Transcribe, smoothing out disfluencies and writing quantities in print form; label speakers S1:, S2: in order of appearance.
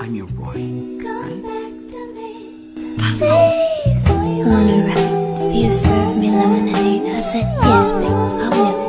S1: I'm your boy, right?
S2: Alright, you served me lemonade. I said, yes, babe, I'll be